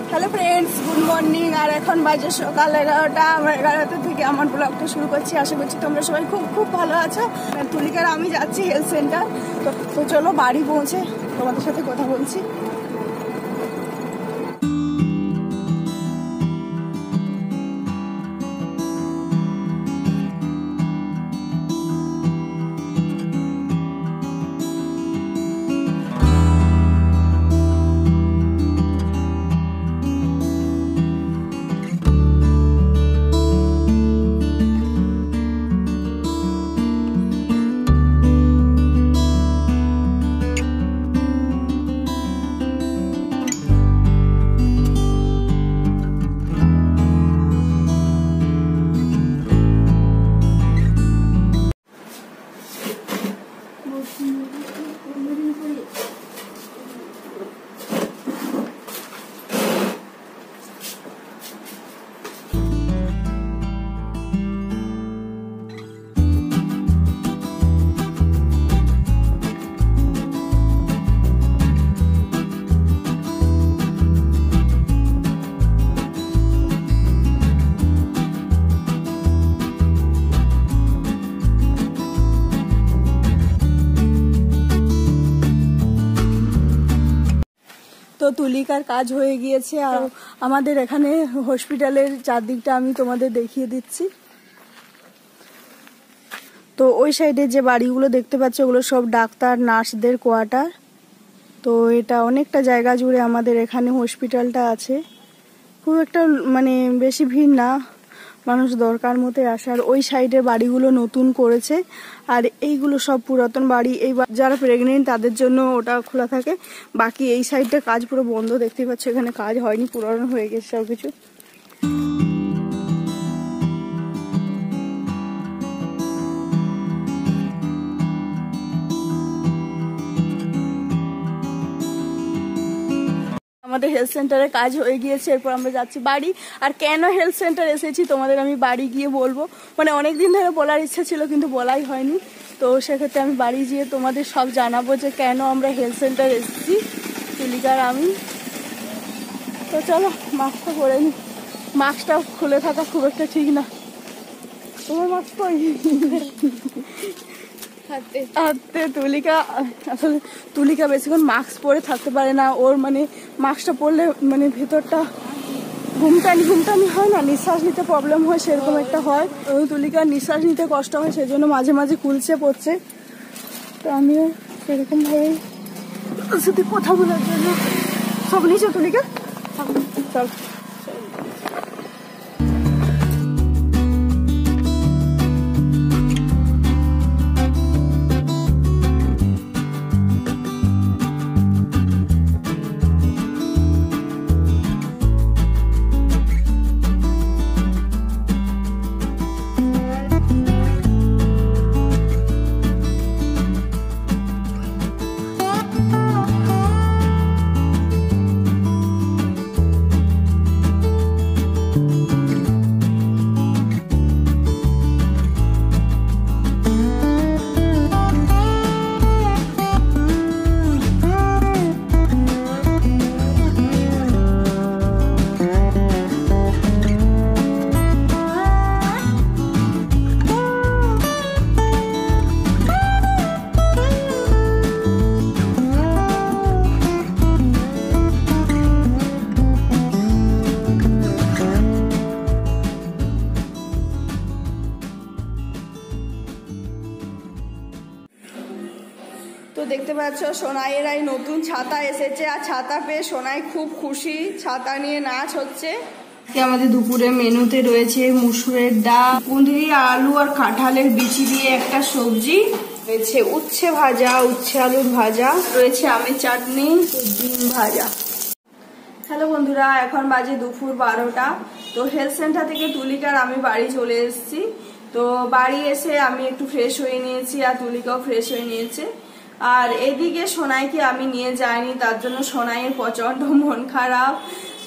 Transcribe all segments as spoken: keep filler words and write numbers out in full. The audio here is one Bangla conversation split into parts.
Hello friends, good morning. আর এখন বাজে সকাল এগারোটা। আমরা এগারোটা থেকে আমার ব্লগটা শুরু করছি। আশা করছি তোমরা সবাই খুব খুব ভালো আছো। তুলিকার আমি যাচ্ছি হেলথ সেন্টার। তো চলো বাড়ি পৌঁছে তোমাদের সাথে কথা বলছি। তো তুলিকার কাজ হয়ে গিয়েছে। আর আমাদের এখানে হসপিটালের চারদিকটা আমি তোমাদের দেখিয়ে দিচ্ছি। তো ওই সাইডে যে বাড়িগুলো দেখতে পাচ্ছ ওগুলো সব ডাক্তার নার্সদের কোয়ার্টার। তো এটা অনেকটা জায়গা জুড়ে আমাদের এখানে হসপিটালটা আছে। খুব একটা মানে বেশি ভিড় না, মানুষ দরকার মতো আসার। ওই সাইডের বাড়িগুলো নতুন করেছে, আর এইগুলো সব পুরাতন বাড়ি। এই যারা প্রেগনেন্ট তাদের জন্য ওটা খোলা থাকে। বাকি এই সাইডটা কাজ পুরো বন্ধ, দেখতে পাচ্ছ এখানে কাজ হয়নি, পুরানো হয়ে গেছে সব কিছু। আমাদের হেলথ সেন্টারে কাজ হয়ে গিয়েছে, এরপর আমরা যাচ্ছি বাড়ি। আর কেন হেলথ সেন্টার এসেছি তোমাদের আমি বাড়ি গিয়ে বলবো। মানে অনেকদিন ধরে বলার ইচ্ছা ছিল কিন্তু বলাই হয়নি। তো সেক্ষেত্রে আমি বাড়ি গিয়ে তোমাদের সব জানাবো যে কেন আমরা হেলথ সেন্টার এসেছি তুলিকার আমি। তো চলো মাস্কটা পরে নি। মাস্কটা খুলে থাকা খুব একটা ঠিক না। তোমার মাস্ক কই? হাতে তুলিকা আসলে তুলিকা বেশিক্ষণ মাস্ক পরে থাকতে পারে না। ওর মানে মাস্কটা পরলে মানে ভেতরটা ঘুমটানি ঘুমটানি হয় না, নিঃশ্বাস নিতে প্রবলেম হয়, সেরকম একটা হয়। তুলিকার নিঃশ্বাস নিতে কষ্ট হয়, সেজন্য মাঝে মাঝে খুলছে পড়ছে। তো আমিও সেরকম ভাবেই সাথে কথা বলার জন্য সব নিচে তুলিকা চল। তো দেখতে পাচ্ছ সোনাইয়ের এই নতুন ছাতা এসেছে, আর ছাতা পেয়ে সোনাই খুব খুশি। ছাতা নিয়ে নাচ হচ্ছে। আমাদের দুপুরে মেনুতে রয়েছে মুসুরের ডাল, কুঁদরি আলু আর কাঁঠালের বিচি দিয়ে একটা সবজি রয়েছে, উচ্ছে ভাজা, উচ্ছে আলুর ভাজা রয়েছে, আমের চাটনি, ডিম ভাজা। হ্যালো বন্ধুরা, এখন বাজে দুপুর বারোটা। তো হেলথ সেন্টার থেকে তুলিকার আমি বাড়ি চলে এসেছি। তো বাড়ি এসে আমি একটু ফ্রেশ হয়ে নিয়েছি, আর তুলিকাও ফ্রেশ হয়ে নিয়েছে। আর এদিকে সোনাইকে আমি নিয়ে যাইনি, তার জন্য সোনাইয়ের প্রচন্ড মন খারাপ।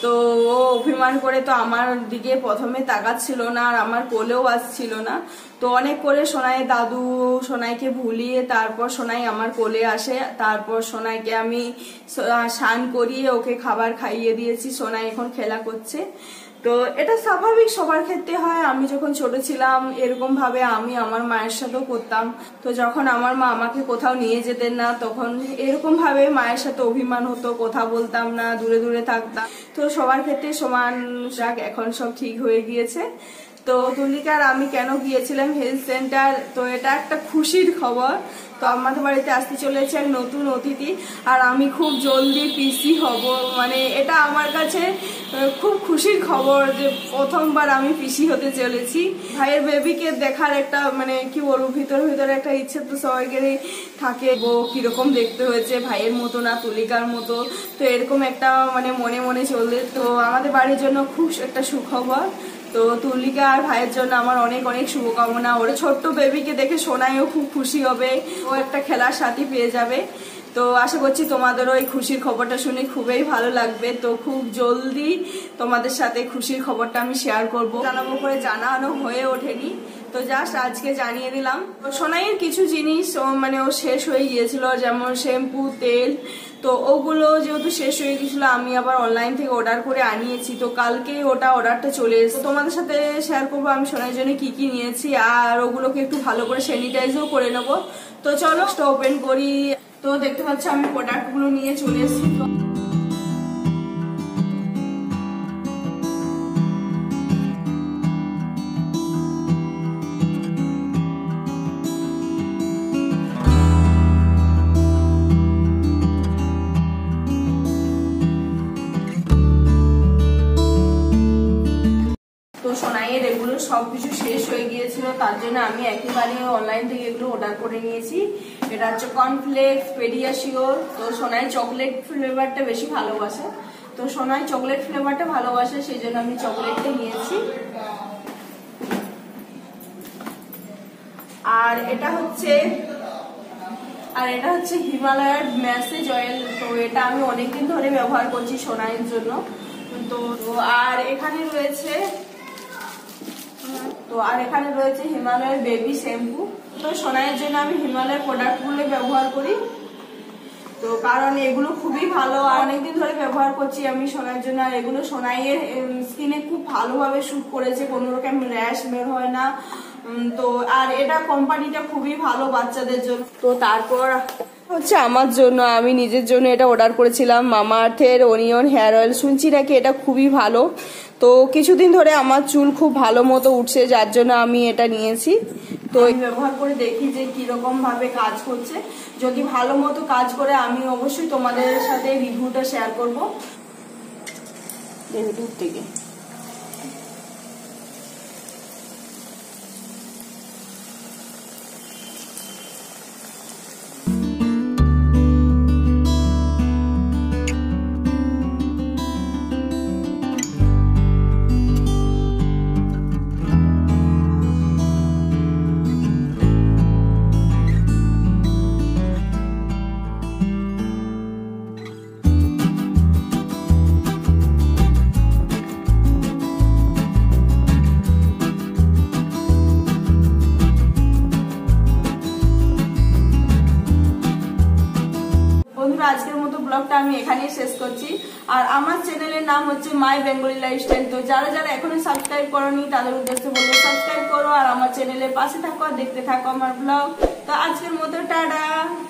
তো ও অভিমান করে তো আমার দিকে প্রথমে তাকাচ্ছিল না আর আমার কোলেও আসছিল না। তো অনেক করে সোনাই দাদু সোনাইকে ভুলিয়ে তারপর সোনাই আমার কোলে আসে। তারপর সোনাইকে আমি স্নান করিয়ে ওকে খাবার খাইয়ে দিয়েছি। সোনাই এখন খেলা করছে। তো এটা স্বাভাবিক, সবার ক্ষেত্রে হয়। আমি যখন ছোট ছিলাম এরকম ভাবে আমি আমার মায়ের সাথেও করতাম। তো যখন আমার মা আমাকে কোথাও নিয়ে যেতেন না তখন এরকম ভাবে মায়ের সাথে অভিমান হতো, কথা বলতাম না, দূরে দূরে থাকতাম। তো সবার ক্ষেত্রে সমান যাক, এখন সব ঠিক হয়ে গিয়েছে। তো তুলিকার আমি কেন গিয়েছিলাম হেলথ সেন্টার, তো এটা একটা খুশির খবর। তো আমাদের বাড়িতে আসতে চলেছে এক নতুন অতিথি আর আমি খুব জলদি পিসি হব। মানে এটা আমার কাছে খুব খুশির খবর যে প্রথমবার আমি পিসি হতে চলেছি। ভাইয়ের বেবিকে দেখার একটা মানে কি বলবো, ভিতর ভিতরে একটা ইচ্ছে তো সবাইকেরই থাকে, ও কিরকম দেখতে হয়েছে, ভাইয়ের মতো না তুলিকার মতো। তো এরকম একটা মানে মনে মনে চলবে। তো আমাদের বাড়ির জন্য খুব একটা সুখবর। তো তুলিকা আর ভাইয়ের জন্য আমার অনেক অনেক শুভকামনা। ওরা ছোট্ট বেবিকে দেখে সোনাইও খুব খুশি হবে, ও একটা খেলার সাথী পেয়ে যাবে। তো আশা করছি তোমাদেরও এই খুশির খবরটা শুনে খুবই ভালো লাগবে। তো খুব জলদি তোমাদের সাথে খুশির খবরটা আমি শেয়ার করবো। জানাবো করে জানানো হয়ে ওঠেনি, তো জাস্ট আজকে জানিয়ে দিলাম। সোনাইয়ের কিছু জিনিস মানে ও শেষ হয়ে গিয়েছিল, যেমন শ্যাম্পু, তেল। তো ওগুলো যেহেতু শেষ হয়ে গেছিলো আমি আবার অনলাইন থেকে অর্ডার করে আনিয়েছি। তো কালকে ওটা অর্ডারটা চলে এসেছে। তোমাদের সাথে শেয়ার করবো আমি সোনাইয়ের জন্য কি কি নিয়েছি আর ওগুলোকে একটু ভালো করে স্যানিটাইজও করে নেবো। তো চলো ওপেন করি। তো দেখতে পাচ্ছ আমি প্রোডাক্টগুলো নিয়ে চলে এসেছি। সোনাইয়ের এগুলো সবকিছু শেষ হয়ে গিয়েছিল, তার জন্য আমি একেবারে অনলাইন থেকে এগুলো অর্ডার করে নিয়েছি। এটা হচ্ছে কর্নফ্লেক্স, পেডিয়াশিওর। তো সোনাই চকলেট ফ্লেভারটা বেশি ভালোবাসে, তো সোনাই চকলেট ফ্লেভারটা ভালোবাসে, সেই জন্য আমি চকলেটটা নিয়েছি। আর এটা হচ্ছে আর এটা হচ্ছে হিমালয়ার ম্যাসেজ অয়েল। তো এটা আমি অনেকদিন ধরে ব্যবহার করছি সোনাইয়ের জন্য। তো আর এখানে রয়েছে তো আর এখানে রয়েছে হিমালয়ের বেবি শ্যাম্পু। তো সোনাইয়ের জন্য আমি হিমালয়ের প্রোডাক্টগুলো ব্যবহার করি, তো কারণ এগুলো খুবই ভালো আর অনেকদিন ধরে ব্যবহার করছি আমি সোনাইয়ের জন্য। আর এগুলো সোনাইয়ের স্কিনে খুব ভালোভাবে স্যুট করেছে, কোনো রকম র্যাশ বের হয় না। তো আর এটা কোম্পানিটা খুবই ভালো বাচ্চাদের জন্য। তো তারপর হচ্ছে আমার জন্য, আমি নিজের জন্য এটা অর্ডার করেছিলাম মামা আর্থের অনিয়ন হেয়ার অয়েল। শুনছি নাকি এটা খুবই ভালো। তো কিছুদিন ধরে আমার চুল খুব ভালো মতো উঠছে, যার জন্য আমি এটা নিয়েছি। তো ব্যবহার করে দেখি যে কিরকম ভাবে কাজ করছে। যদি ভালো মতো কাজ করে আমি অবশ্যই তোমাদের সাথে রিভিউটা শেয়ার করবো। দূর থেকে আজকের মতো ব্লগটা আমি এখানেই শেষ করছি। আর আমার চ্যানেলের নাম হচ্ছে মাই বেঙ্গলি লাইফস্টাইল। তো যারা যারা এখনো সাবস্ক্রাইব করোনি তাদের উদ্দেশ্যে বলবো সাবস্ক্রাইব করো আর আমার চ্যানেলের পাশে থাকো আর দেখতে থাকো আমার ব্লগ। তো আজকের মতো টাটা।